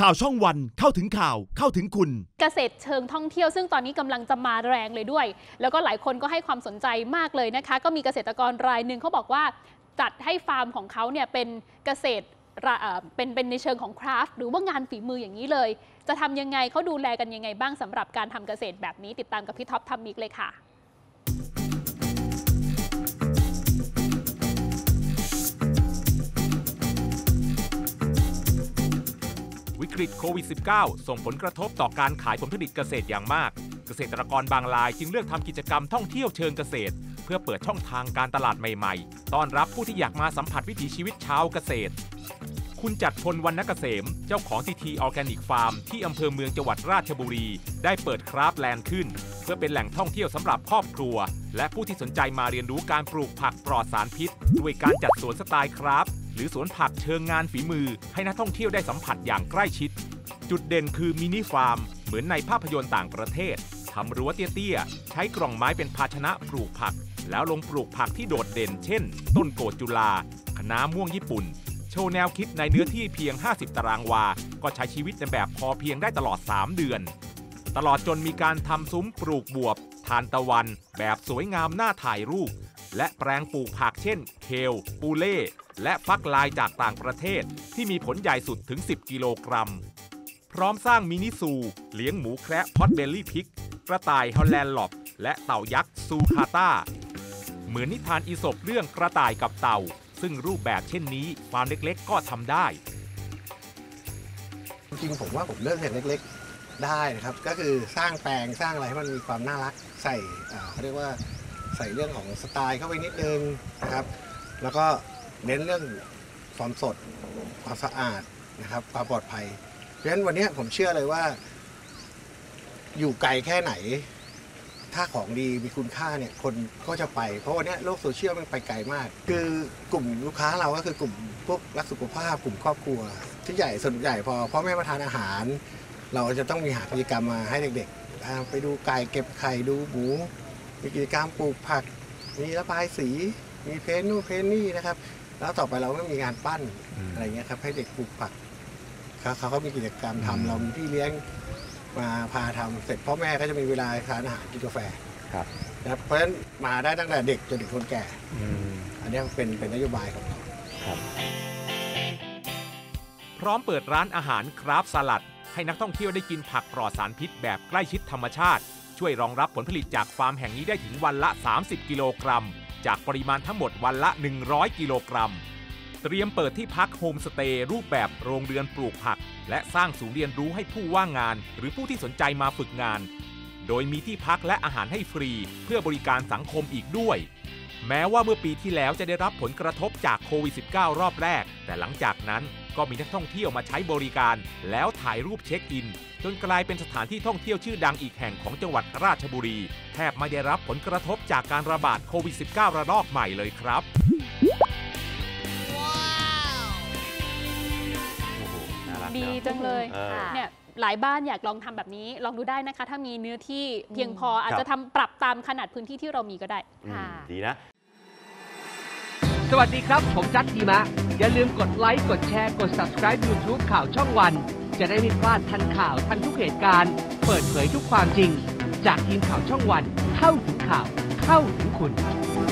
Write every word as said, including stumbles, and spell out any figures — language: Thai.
ข่าวช่องวันเข้าถึงข่าวเข้าถึงคุณเกษตรเชิงท่องเที่ยวซึ่งตอนนี้กำลังจะมาแรงเลยด้วยแล้วก็หลายคนก็ให้ความสนใจมากเลยนะคะก็มีเกษตรกรรายหนึ่งเขาบอกว่าจัดให้ฟาร์มของเขาเนี่ยเป็นเกษตรเป็นเป็นในเชิงของคราฟต์หรือว่างานฝีมืออย่างนี้เลยจะทำยังไงเขาดูแลกันยังไงบ้างสำหรับการทำเกษตรแบบนี้ติดตามกับพี่ท็อปทำมิกเลยค่ะวิกฤตโควิด สิบเก้า ส่งผลกระทบต่อการขายผลผลิตเกษตรอย่างมากเกษตรกรบางรายจึงเลือกทำกิจกรรมท่องเที่ยวเชิงเกษตรเพื่อเปิดช่องทางการตลาดใหม่ๆต้อนรับผู้ที่อยากมาสัมผัสวิถีชีวิตชาวเกษตรคุณจัดพลวรรณเกษมเจ้าของทีทีออร์แกนิกฟาร์มที่อำเภอเมืองจังหวัดราชบุรีได้เปิดคราฟแลนด์ขึ้นเพื่อเป็นแหล่งท่องเที่ยวสำหรับครอบครัวและผู้ที่สนใจมาเรียนรู้การปลูกผักปลอดสารพิษด้วยการจัดสวนสไตล์คราฟหรือสวนผักเชิงงานฝีมือให้นักท่องเที่ยวได้สัมผัสอย่างใกล้ชิดจุดเด่นคือมินิฟาร์มเหมือนในภาพยนตร์ต่างประเทศทำรั้วเตี้ยๆใช้กล่องไม้เป็นภาชนะปลูกผักแล้วลงปลูกผักที่โดดเด่นเช่นต้นโกดจุฬาคะน้าม่วงญี่ปุ่นโชว์แนวคิดในเนื้อที่เพียงห้าสิบตารางวาก็ใช้ชีวิตในแบบพอเพียงได้ตลอดสามเดือนตลอดจนมีการทำซุ้มปลูกบวบทานตะวันแบบสวยงามน่าถ่ายรูปและแปลงปลูกผักเช่นเคลปูเล่และฟักลายจากต่างประเทศที่มีผลใหญ่สุดถึงสิบกิโลกรัมพร้อมสร้างมินิซูเลี้ยงหมูแคระพอตเบลลี่พิกกระต่ายฮอลแลนด์ล็อบและเต่ายักษ์ซูคาต้าเหมือนนิทานอีสปเรื่องกระต่ายกับเต่าซึ่งรูปแบบเช่นนี้ฟาร์มเล็กๆก็ทำได้จริงๆผมว่าผมเลือกเล็กๆได้นะครับก็คือสร้างแปลงสร้างอะไรให้มันมีความน่ารักใส่เขาเรียกว่าใส่เรื่องของสไตล์เข้าไปนิดนึงนะครับแล้วก็เน้นเรื่องความสดความสะอาดนะครับความปลอดภัยเพราะฉะนั้นวันนี้ผมเชื่อเลยว่าอยู่ไกลแค่ไหนถ้าของดีมีคุณค่าเนี่ยคนก็จะไปเพราะวันนี้โลกโซเชียลมันไปไกลมากคือกลุ่มลูกค้าเราก็คือกลุ่มพวกรักสุขภาพกลุ่มครอบครัวที่ใหญ่ส่วนใหญ่พอพ่อแม่มาทานอาหารเราจะต้องมีหากิจกรรมมาให้เด็กๆไปดูไก่เก็บไข่ดูหมูมีกิจกรรมปลูกผักมีระบายสีมีเพนนู่นเพนนี่นะครับแล้วต่อไปเราก็มีงานปั้นอะไรเงี้ยครับให้เด็กปลูกผักเขาเขาก็มีกิจกรรมทำเรามีพี่เลี้ยงมาพาทำเสร็จพ่อแม่ก็จะมีเวลาทานอาหารกินกาแฟครับนะเพราะฉะนั้นมาได้ตั้งแต่เด็กจนถึงคนแก่อันนี้เป็นเป็นนโยบายของเราครับพร้อมเปิดร้านอาหารคราฟสลัดให้นักท่องเที่ยวได้กินผักปลอดสารพิษแบบใกล้ชิดธรรมชาติช่วยรองรับผลผลิตจากฟาร์มแห่งนี้ได้ถึงวันละสามสิบกิโลกรัมจากปริมาณทั้งหมดวันละหนึ่งร้อยกิโลกรัมเตรียมเปิดที่พักโฮมสเตย์รูปแบบโรงเรือนปลูกผักและสร้างศูนย์เรียนรู้ให้ผู้ว่างงานหรือผู้ที่สนใจมาฝึกงานโดยมีที่พักและอาหารให้ฟรีเพื่อบริการสังคมอีกด้วยแม้ว่าเมื่อปีที่แล้วจะได้รับผลกระทบจากโควิด สิบเก้า รอบแรกแต่หลังจากนั้นก็มีนักท่องเที่ยวมาใช้บริการแล้วถ่ายรูปเช็คอินจนกลายเป็นสถานที่ท่องเที่ยวชื่อดังอีกแห่งของจังหวัดราชบุรีแทบไม่ได้รับผลกระทบจากการระบาดโควิด สิบเก้า ระลอกใหม่เลยครับดีจังเลยเนี่ยหลายบ้านอยากลองทำแบบนี้ลองดูได้นะคะถ้ามีเนื้อที่เพียงพออาจจะทำปรับตามขนาดพื้นที่ที่เรามีก็ได้ดีนะสวัสดีครับผมจัดทีมะอย่าลืมกดไลค์กดแชร์กด ซับสไครบ์ ยูทูบ ข่าวช่องวันจะได้ไม่พลาดทันข่าวทันทุกเหตุการณ์เปิดเผยทุกความจริงจากทีมข่าวช่องวันเข้าถึงข่าวเข้าถึงคุณ